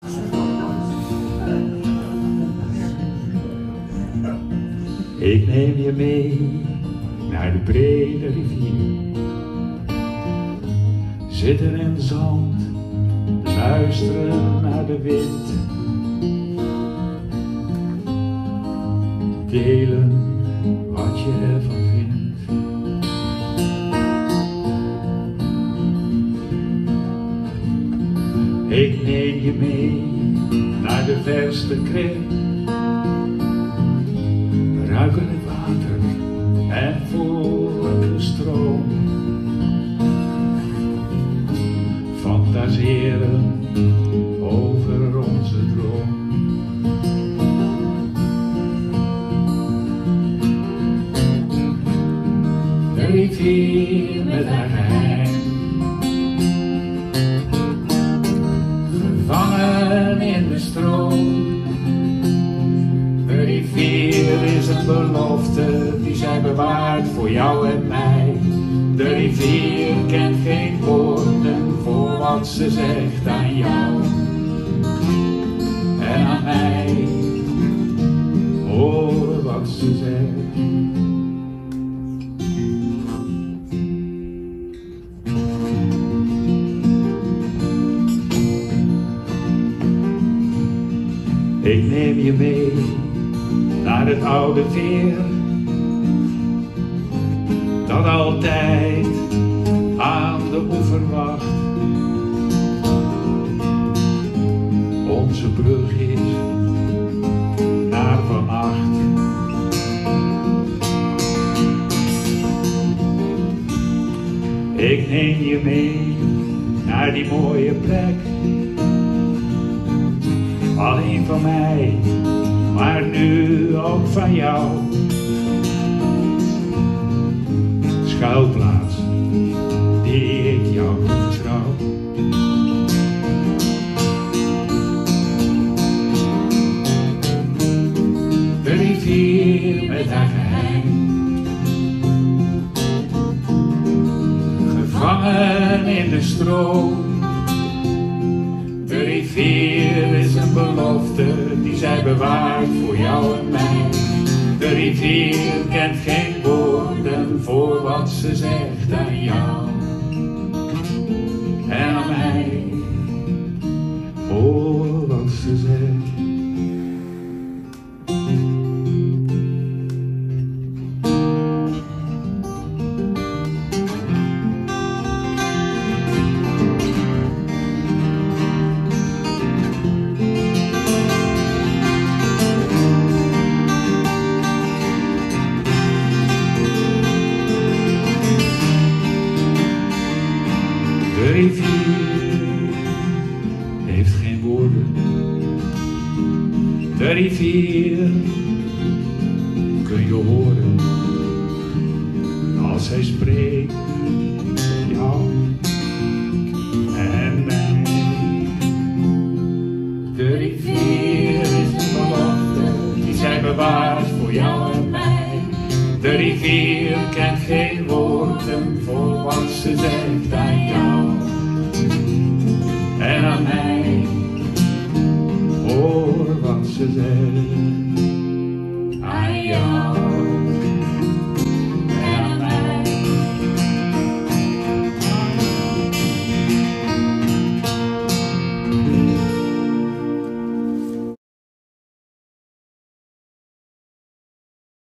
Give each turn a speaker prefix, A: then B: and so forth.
A: Ik neem je mee naar de brede rivier. Zitten in zand, luisteren naar de wind. Delen wat je ervan vindt. Ik neem je mee naar de verste kring. We ruiken het water en voelen de stroom. Fantaseren over onze droom. De rivier met haar geheim, gevangen in de stroom. De rivier is een belofte die zij bewaart voor jou en mij. De rivier kent geen woorden voor wat ze zegt aan jou en aan mij. Hoor wat ze zegt. Ik neem je mee naar het oude veer, dat altijd aan de oever wacht. Onze brug is naar vannacht. Ik neem je mee naar die mooie plek. Alleen van mij, maar nu ook van jou. Schuilplaats die ik jou vertrouw. De rivier met haar geheim, gevangen in de stroom. De rivier is een belofte die zij bewaart voor jou en mij. De rivier kent geen woorden voor wat ze zegt aan jou en aan mij. Hoor wat ze zegt. De rivier heeft geen woorden. De rivier kun je horen als hij spreekt met jou en mij. De rivier is een belofte die zij bewaart voor jou en mij. De rivier